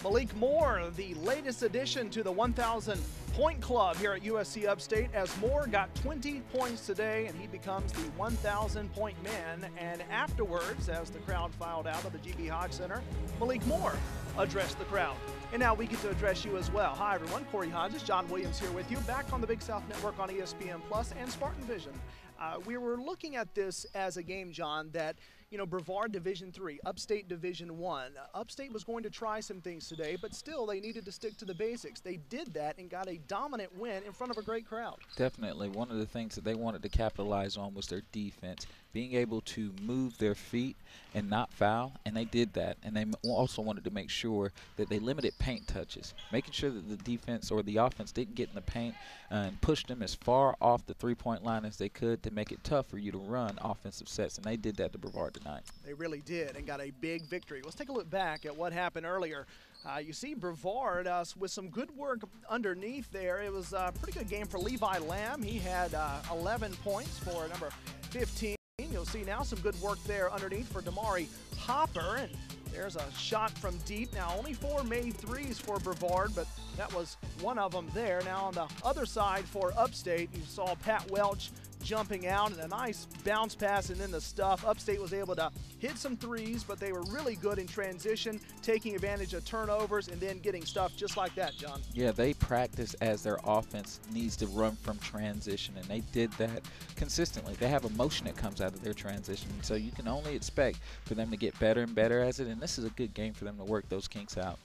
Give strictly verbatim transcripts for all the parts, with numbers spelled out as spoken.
Malik Moore, the latest addition to the one thousand point club here at U S C Upstate, as Moore got twenty points today and he becomes the one thousand point man. And afterwards, as the crowd filed out of the G B Hodge Center, Malik Moore addressed the crowd. And now we get to address you as well. Hi everyone, Corey Hodges, John Williams here with you, back on the Big South Network on E S P N Plus and Spartan Vision. Uh, we were looking at this as a game, John, that, you know, Brevard Division three, Upstate Division one. Uh, Upstate was going to try some things today, but still they needed to stick to the basics. They did that and got a dominant win in front of a great crowd. Definitely. One of the things that they wanted to capitalize on was their defense, being able to move their feet and not foul, and they did that. And they also wanted to make sure that they limited paint touches, making sure that the defense or the offense didn't get in the paint and pushed them as far off the three-point line as they could to make it tough for you to run offensive sets, and they did that to Brevard tonight. They really did and got a big victory. Let's take a look back at what happened earlier. Uh, you see Brevard uh, with some good work underneath there. It was a pretty good game for Levi Lamb. He had uh, eleven points for number fifteen. You'll see now some good work there underneath for Damari Hopper, and there's a shot from deep. Now only four made threes for Brevard, but that was one of them there. Now on the other side for Upstate, you saw Pat Welch jumping out and a nice bounce pass and then the stuff. Upstate was able to hit some threes, but they were really good in transition, taking advantage of turnovers and then getting stuff just like that, John. Yeah, they practice as their offense needs to run from transition, and they did that consistently. They have a motion that comes out of their transition, so you can only expect for them to get better and better at it, and this is a good game for them to work those kinks out.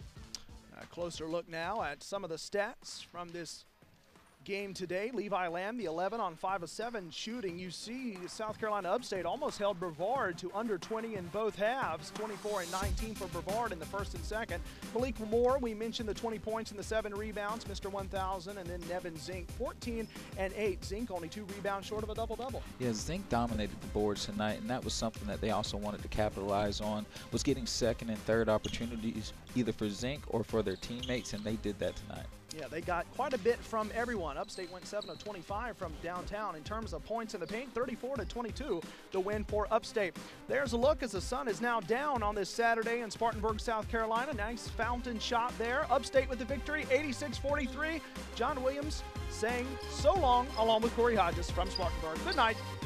A closer look now at some of the stats from this game today. Levi Lamb, the eleven on five of seven shooting. You see South Carolina Upstate almost held Brevard to under twenty in both halves, twenty-four and nineteen for Brevard in the first and second. Malik Moore, we mentioned the twenty points and the seven rebounds, Mister one thousand, and then Nevin Zink, fourteen and eight. Zink only two rebounds short of a double-double. Yeah, Zink dominated the boards tonight, and that was something that they also wanted to capitalize on, was getting second and third opportunities either for Zink or for their teammates, and they did that tonight. Yeah, they got quite a bit from everyone. Upstate went seven of twenty-five from downtown. In terms of points in the paint, thirty-four to twenty-two, the win for Upstate. There's a look as the sun is now down on this Saturday in Spartanburg, South Carolina. Nice fountain shot there. Upstate with the victory, eighty-six forty-three. John Williams saying so long, along with Corey Hodges from Spartanburg. Good night.